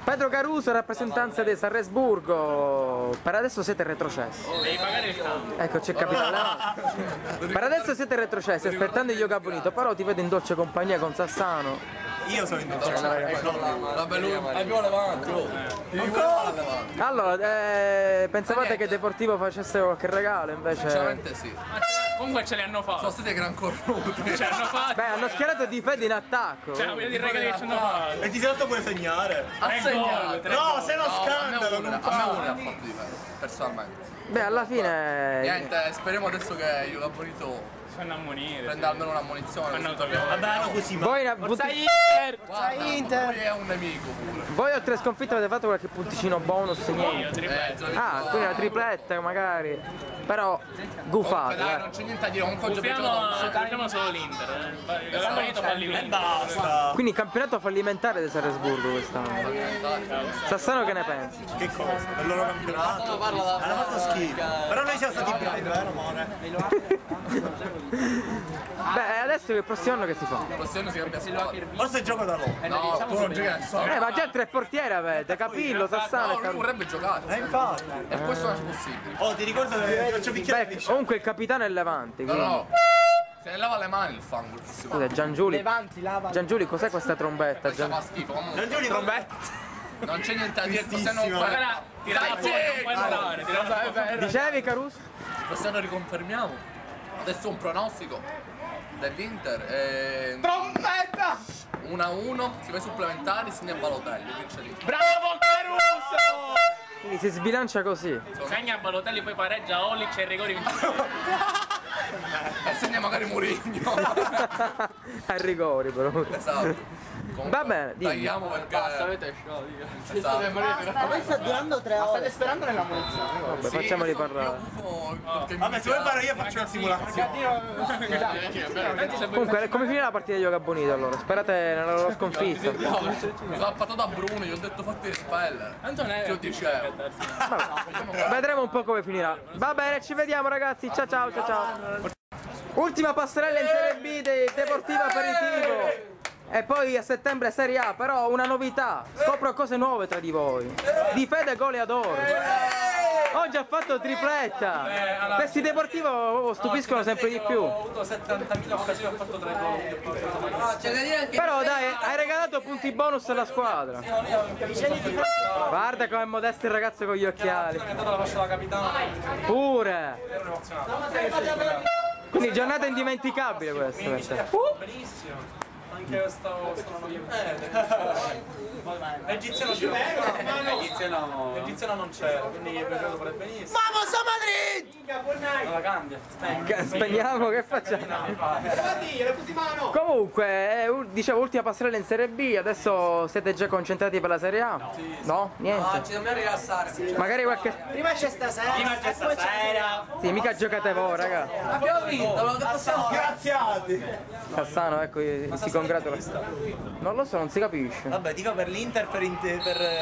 Pedro Caruso, rappresentanza di Sarresburgo. Per adesso siete retrocessi. Devi pagare il cambio. Ecco, c'è capitale. Per adesso siete retrocessi, aspettando il Yoga Bonito, però ti vedo in dolce compagnia con Sassano. Io sono in dolce. Vabbè, lui abbiamo levante. Allora, pensavate che Deportivo facesse qualche regalo, invece. Sinceramente sì. Comunque ce li hanno fatti. Sono stati gran cornuti. Ce l'hanno fatti. Beh, hanno schierato di Fede in attacco. Cioè, voglio dire regali che ci hanno fatto. E ti sei fatto pure segnare. Ha segnato. No, sei uno No, scandalo. a me uno ne ha fatto di me, personalmente. Beh, alla fine. Niente, speriamo adesso che Yoga Bonito Si fanno ammonire. prenda almeno una munizione. Fanno così autogol. torniamo. Vabbè, così, ma... Voi, Forza Inter! Guarda, lui è un nemico pure. voi oltre sconfitta avete fatto qualche punticino bonus? Io, Niente. tripletta. Ah, quindi una tripletta magari. Però Comunque gufate, dai, non c'è niente da dire, comunque oggi abbiamo giocato Gufiamo solo l'Inter. Il Bonito fallimento. Basta. Quindi campionato fallimentare di Sarresburgo quest'anno. Sassano che ne pensi? Che cosa? Del loro campionato? Hanno fatto schifo. Però noi siamo stati bravi, vero amore? Beh, adesso il prossimo anno che si fa? il prossimo si cambia squadra. Forse gioco da loro. No, tu non giochi a nessuno. Ma già tre portieri avete, Capillo, Sassano No, e lui Caruso. vorrebbe giocare. Infatti. E questo non è possibile. Oh, ti ricordo che ti faccio picchiare Beh, il comunque il capitano è Levante. No, Quindi. no. Se ne lava le mani il fango il prossimo. Scusa, Giangiuli. Levanti, lava. Giangiuli, cos'è questa trombetta? Questa fa schifo. Comunque. Giangiuli, Non c'è niente da dire, se non Tristissima. Ora tirala fuori, non puoi entrare. Tirala fuori. Dicevi, Caruso? Quest'anno riconfermiamo. Adesso un pronostico dell'Inter. Trombetta! 1-1, si va ai supplementari, segna Balotelli, vince l'Inter. Bravo Caruso! Quindi si sbilancia così. Segna Balotelli, poi pareggia Olic e rigori vince. E segna magari Mourinho. A rigori, però. Esatto. Comunque, Va bene, dimmi. tagliamo perché... Avete sciolto. Esatto. Ma poi sta durando 3 ore. State sperando nella munizione. Vabbè, facciamoli parlare. Vabbè, se vuoi fare io faccio una simulazione. Comunque, come finirà la partita di Yoga Bonito allora? Sperate nella loro sconfitta. Mi sono parlato da Bruno, gli ho detto fatti rispellere. Tanto non è Io dicevo. Vedremo un po' come finirà. Va bene, ci vediamo ragazzi. Ciao ciao ciao ciao. Ultima passerella in Serie B di Deportivo Aperitivo. E poi a settembre Serie A, però una novità. Scopro cose nuove tra di voi. Di Fede goleador. Oggi ha fatto tripletta. Questi Deportivo stupiscono sempre di più. Ho avuto 70.000 occasioni, ho fatto 3 gol. Però dai, hai regalato punti bonus alla squadra. Guarda com'è modesto il ragazzo con gli occhiali. È andata la fascia da capitano. Pure. Ero emozionato. Quindi giornata indimenticabile questa. Benissimo. Anche sto Egiziano Egiziano non c'era, quindi è piaciuto pure benissimo. Vamos a Madrid! Non la cambia. Spegniamo, che facciamo? Comunque, dicevo, ultima passerella in Serie B, adesso siete già concentrati per la Serie A? No? Niente? Ci dobbiamo rilassare. Magari qualche... Prima c'è stasera. Prima c'è stasera. Sì, mica giocate voi, raga. Abbiamo vinto, lo possiamo fare. Graziati. Cassano, ecco, si congratula. Non lo so, non si capisce. Vabbè, dico per l'Inter, per Inter.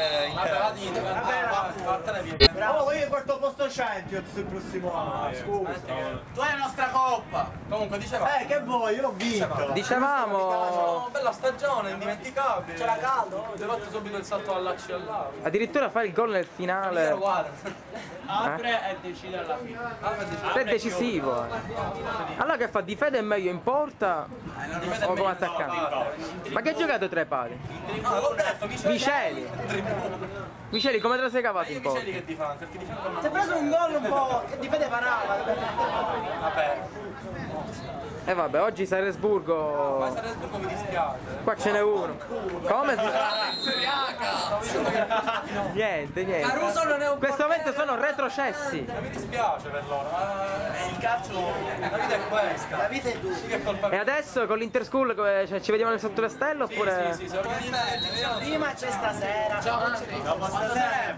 Bravo, io quarto posto Champions il prossimo anno. Scusa. Tu hai la nostra coppa. Comunque diceva. Che vuoi? Io l'ho vinto. Dicevamo, Bella stagione, indimenticabile. C'era caldo. Hai fatto subito il salto all'Acci all'A. addirittura fare il gol nel finale. Apre e decide alla fine. È decisivo. Allora che fa? Di Fede è meglio in porta o come attaccante? Ma che giocato tra i pali? L'ho detto, Viceli. Viceli, come te la sei cavato in porta? Viceli che ti fa? Perché ti fa Si è preso un gol un po' che di Fede parava. Vabbè. E vabbè, oggi Sarresburgo. Ma Salzburgo mi dispiace. Qua ce n'è uno. Come? Niente, niente. Caruso non è un In questo momento sono retrocessi. Mi dispiace per loro, ma Il calcio. la vita è questa. La vita è dura. Sì che è colpa E adesso con l'Interschool cioè, ci vediamo sotto le stelle oppure? Sì, si organizza. Prima c'è stasera. Dopo stasera.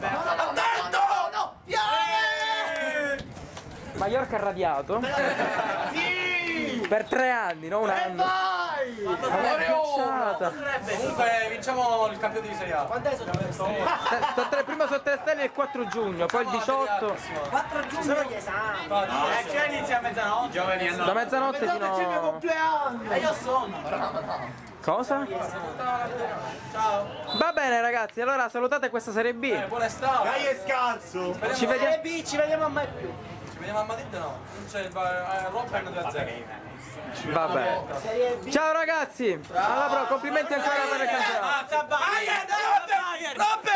Mallorca ha radiato. Per 3 anni, non un anno. Cacciata. Comunque vinciamo il campione di Serie A. Quando è Prima sotto le stelle il 4 giugno, poi il 18. 4 giugno gli esami. Che inizia a mezzanotte? Giovani hanno. Da mezzanotte fino a... compleanno. E io sono. Cosa? Ciao. Va bene ragazzi, allora salutate questa Serie B. Buona estate. Dai è scarso! Ci vediamo. Serie B, ci vediamo a mai più. Ci vediamo a Madrid no? Non c'è il Robben 2-0. Vabbè. Serie B. Ciao ragazzi. Alla prossima, complimenti ancora per il campionato. Robben!